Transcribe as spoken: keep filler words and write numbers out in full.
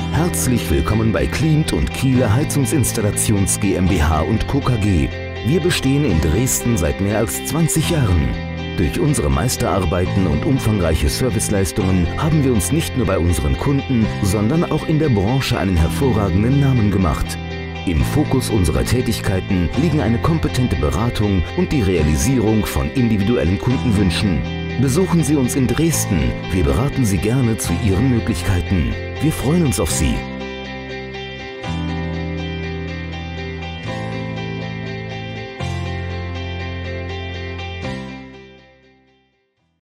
Herzlich willkommen bei Klimt und Kieler Heizungsinstallations GmbH und Co. KG. Wir bestehen in Dresden seit mehr als zwanzig Jahren. Durch unsere Meisterarbeiten und umfangreiche Serviceleistungen haben wir uns nicht nur bei unseren Kunden, sondern auch in der Branche einen hervorragenden Namen gemacht. Im Fokus unserer Tätigkeiten liegen eine kompetente Beratung und die Realisierung von individuellen Kundenwünschen. Besuchen Sie uns in Dresden. Wir beraten Sie gerne zu Ihren Möglichkeiten. Wir freuen uns auf Sie.